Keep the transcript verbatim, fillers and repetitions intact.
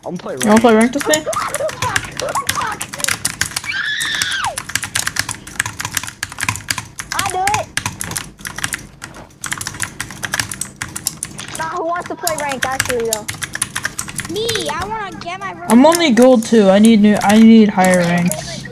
I'm playing. You wanna play ranked with me? I do it. Nah, who wants to play ranked actually though? Me, I wanna get my. I'm only gold two. I need new. I need higher ranks.